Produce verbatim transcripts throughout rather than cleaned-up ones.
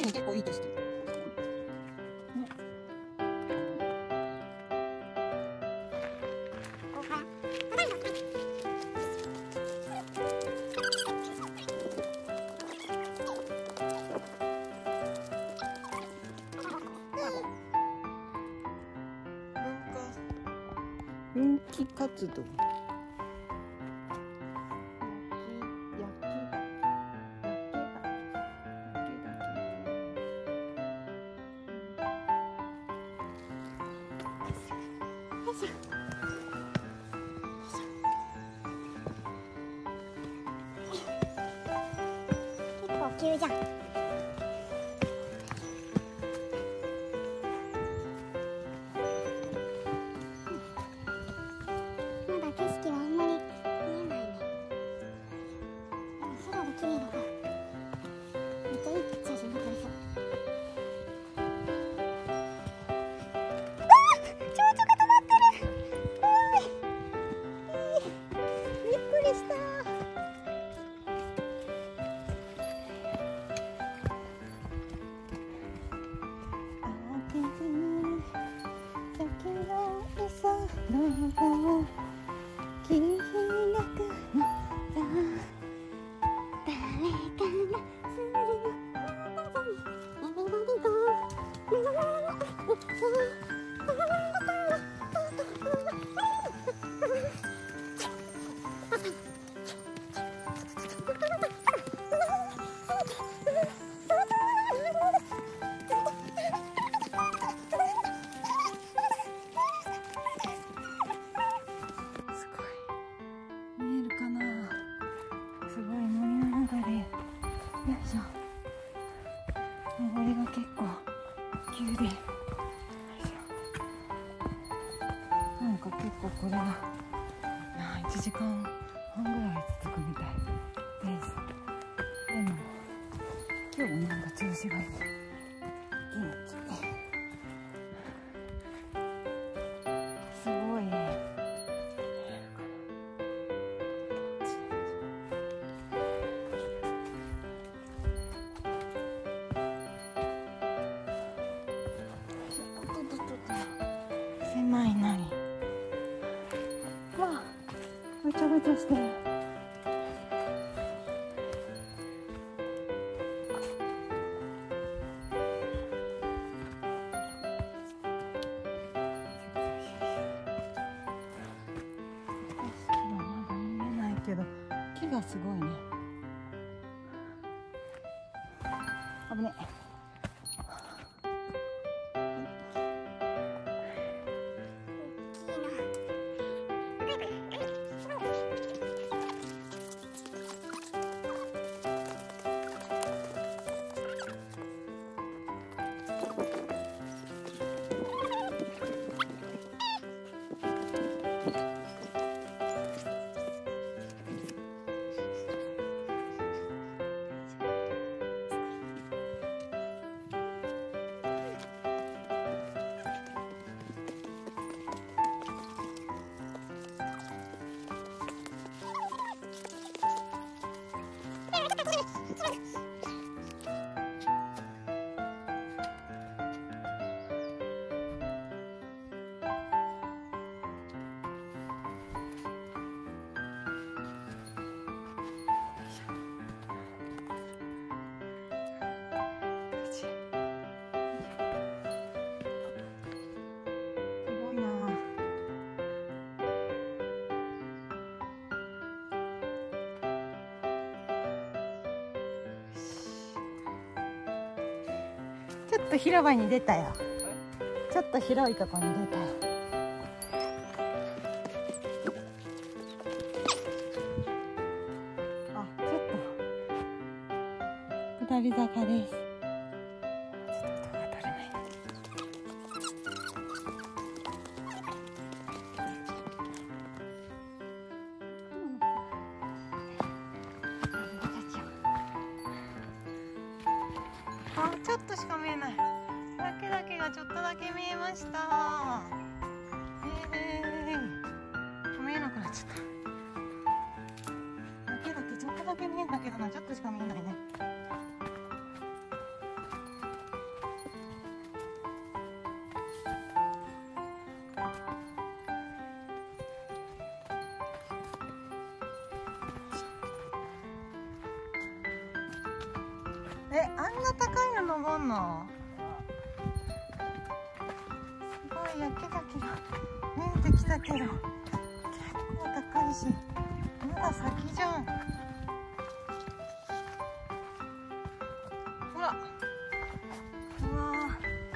に結構いい景色。 分岐活動。 結構急じゃん。 登りが結構急で、なんか結構これがいちじかんはんぐらい続くみたいです。でも今日もなんか調子がいい。元気。すごいね。狭いなに。わあ、ぐちゃぐちゃしてる。けど木がすごいね。危ねえ。ちょっと広場に出たよ。ちょっと広いところに出たよ。あ、ちょっと下り坂です。ちょっと音が取れない。あ、ちょっとしか見えない。だけだけがちょっとだけ見えました。えー、見えなくなっちゃった。だけだけちょっとだけ見えんだけどな、ちょっとしか見えないね。 え、あんな高いの登んの？すごい焼けたけど見えてきたけど結構高いしまだ先じゃん。ほら、うわー、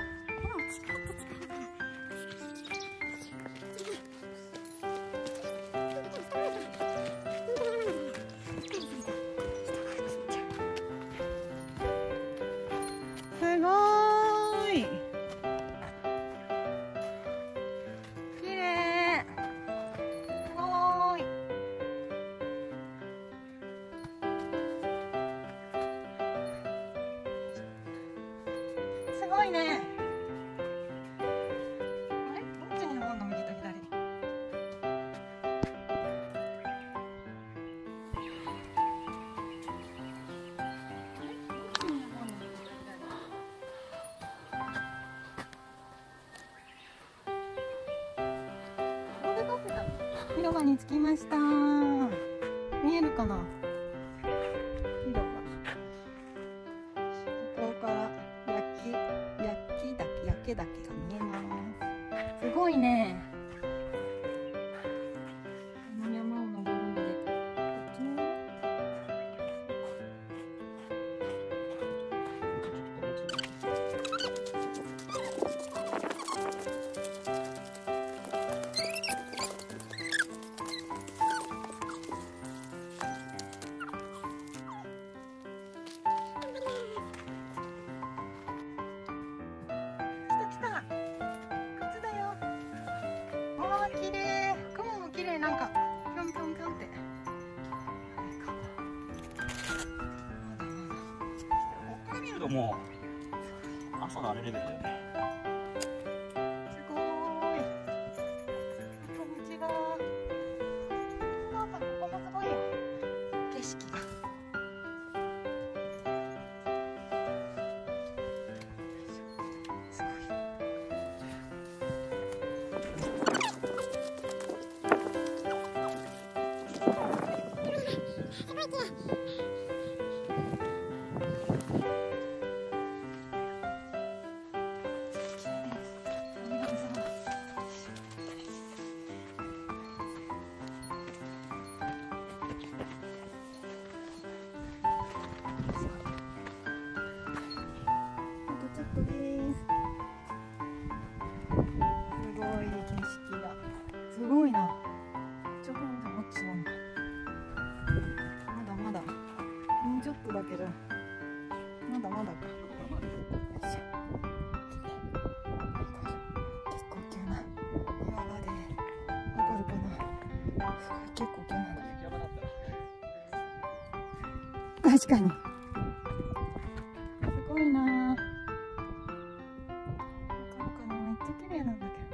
すごーい、きれい、すごーい。すごいね。あれ、どっちに登るの？右と左。広場に着きました。見えるかな？広場。ここから焼き焼き岳焼け岳が見えます。すごいね。この山を登るのでこっちに綺麗、雲も綺麗、なんかぴょんぴょんぴょんって。 ここから見るともう朝のあれレベルだよね。 すごーい。こんにちは。なんかここもすごいよ。景色が。すごい。すごいな。ちょっともっちなんだ。まだまだ。もうちょっとだけど。まだまだか。よいしょ。結構急な岩場で。わかるかな。すごい結構急なんだけど。確かに。すごいな。わかるかな。めっちゃ綺麗なんだけど。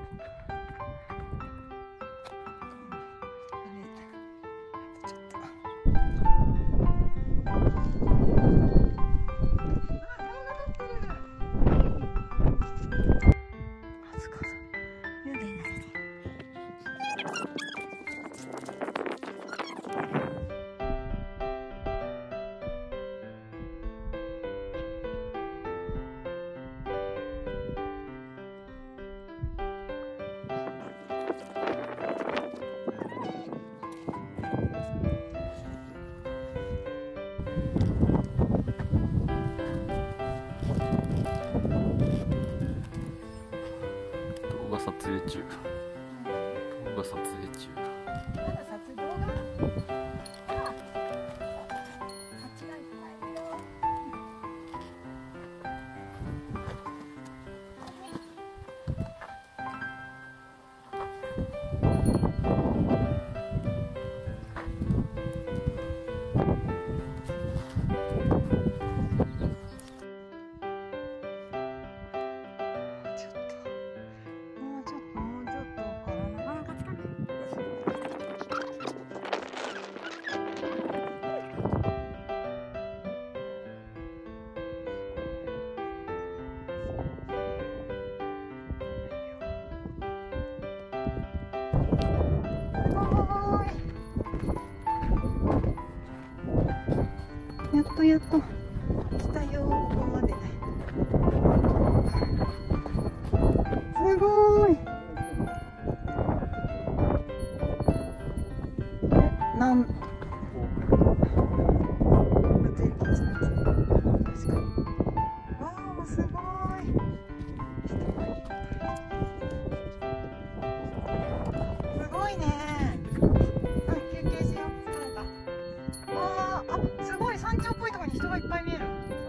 動画撮影中。動画撮影中。 まだ撮影動画？あら、蜂がいっぱいいるよ。ちょっと、もうちょっと、もうちょっとからなかなかつかない。やっとやっと来たよここまで。すごい。え、なん確かに。わあ、すごい。すごいね。あ、休憩しよう。疲れた。わあ、あ、すごい。山頂っぽいところに人がいっぱい見える。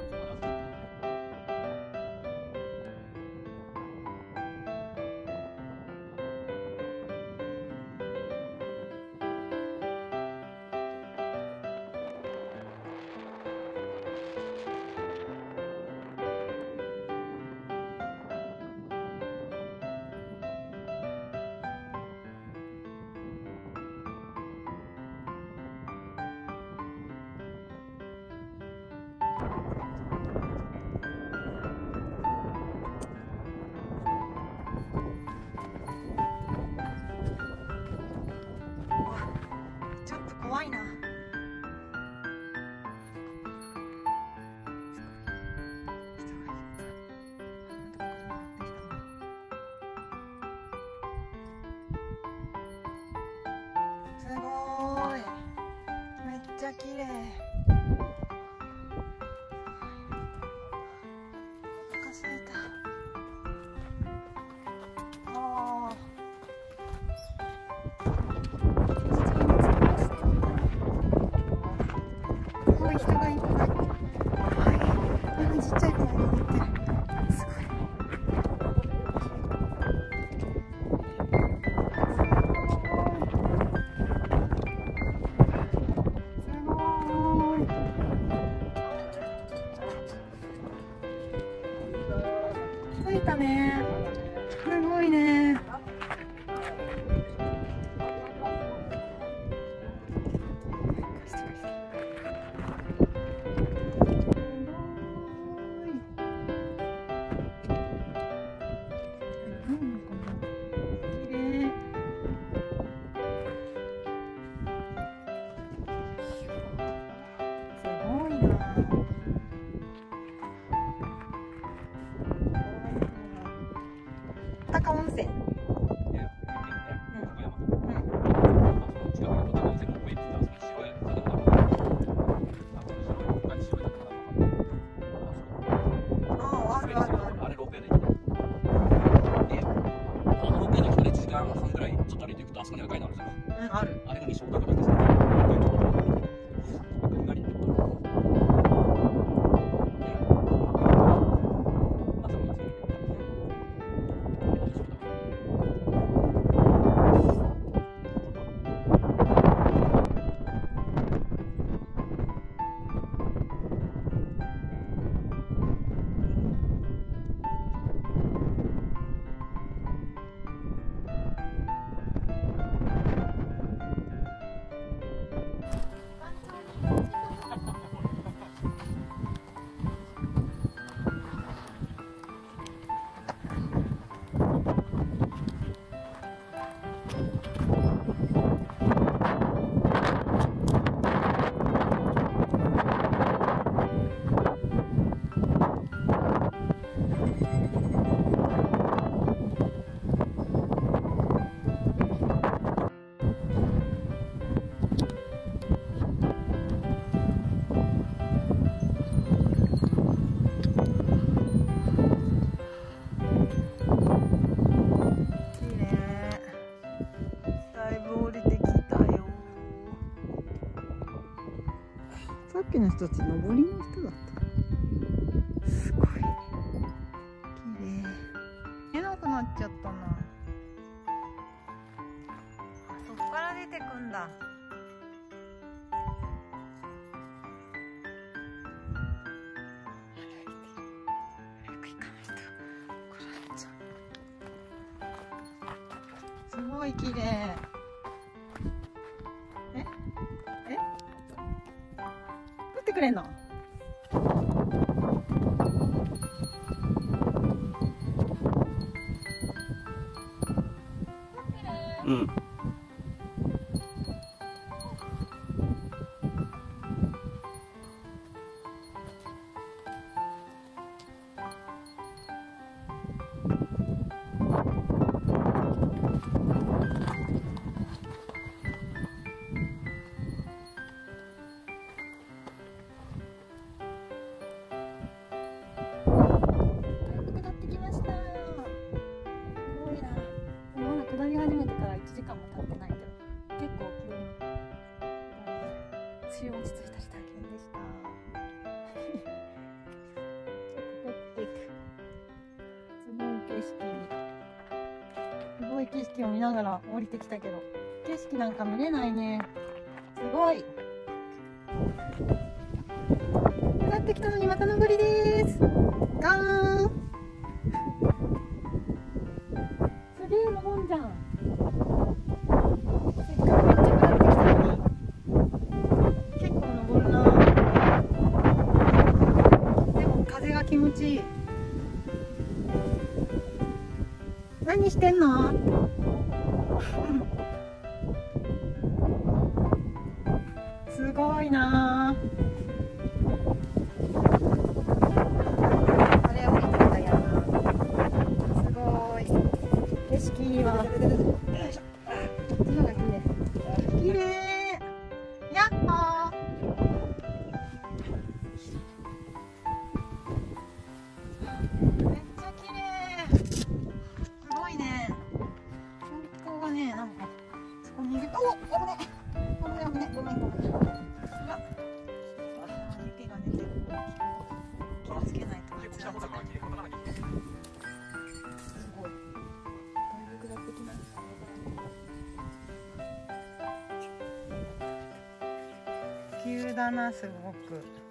ちょっと怖いな。すごい。めっちゃ綺麗。お腹すいた。ああ。すごい人がいっぱい。はい。あのちっちゃい子が乗ってる。すごい。着いたね。すごいね。高温泉。ある。あれが西大阪ですね。さっきの人たち登りの人だった。すごい綺麗。見えなくなっちゃったな。あ、そっから出てくんだ。すごい綺麗。ええ撮ってくれんの？ うん。 景色を見ながら降りてきたけど、景色なんか見れないね。すごい。上がってきたのにまた登りです。ガーン。すげえ登んじゃん。せっかくめっちゃ下ってきたのに結構登るな。でも風が気持ちいい。何してんの？すごいな。あれ降りてきたやん。すごい。景色いいわ。こっちのが綺麗。綺麗。やっほー。めっちゃ綺麗。すごいね。標高がね、なんかそこにいると、お、危ね。危ね危ね。ごめんごめん。うわ。雪が出てる。気をつけないと。すごい。だいぶ下ってきます。急だな、すごく。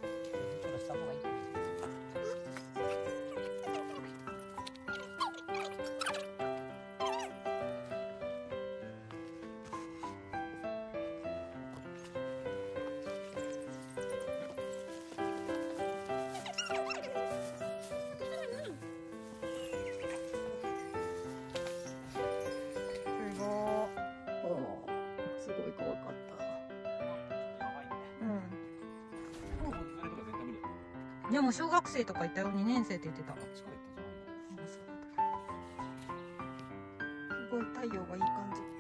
すごい怖かった。うん。でも小学生とかいたよ、にねん生って言ってた。すごい太陽がいい感じ。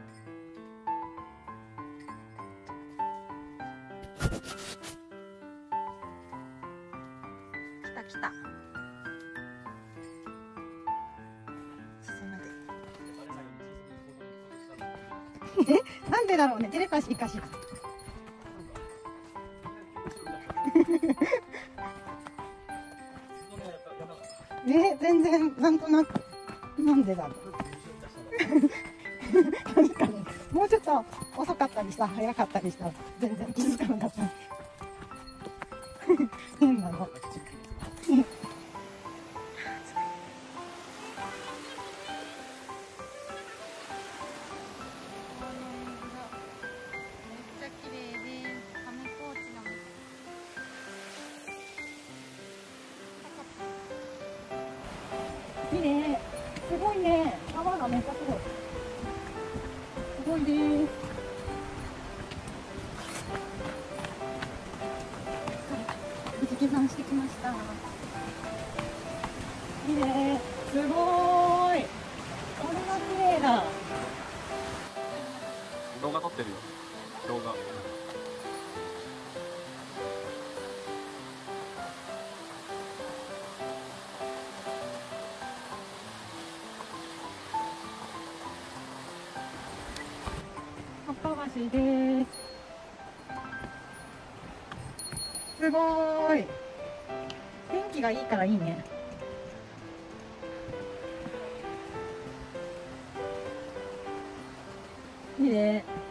来た来た。進めて。え、なんでだろうね、テレパシーかしら。ね、全然なんとなくなんでだろう。確かにもうちょっと遅かったりさ、早かったりしたら全然気づかなかった。変なの。綺麗。すごいね。川がめっちゃすごい。すごいです。富士山してきました。綺麗。すごーい。これは綺麗だ。 動画撮ってるよ。動画。 葉っぱ橋です。すごーい。天気がいいからいいね。綺麗。